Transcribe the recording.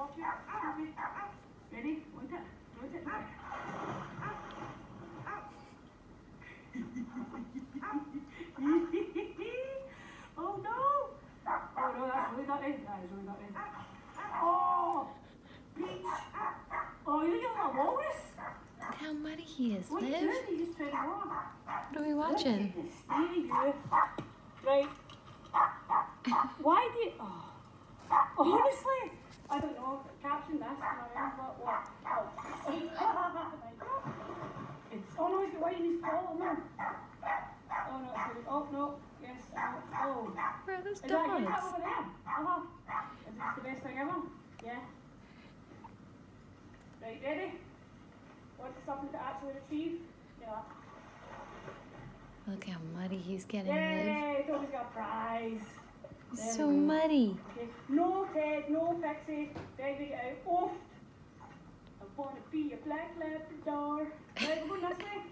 watch it. Okay. Ready? Want it? Want it? Oh no! Oh no, that's really dirty. That is really dirty. Oh! Peach! Oh, you look like a walrus! Look how muddy he is, What are Liv. you doing? You just turned on. What are we watching? Look at the state of you. Right. Why do you... Oh. Honestly, I don't know. Caption this. What? Oh. It's... Oh no, he's got white in his collar. No. Oh no, it's good. Oh no. Yes. Oh. Where are those Is that good? That dogs? over there? Is this the best thing ever? Yeah. Right, ready? Want something to actually retrieve? Yeah. Look how muddy he's getting, Liv. Yay! Toby's got a prize. He's so muddy. Okay. No Ted, no Pixie. Ready to get out. Off. I want to be a black Labrador. Right, we're going this way.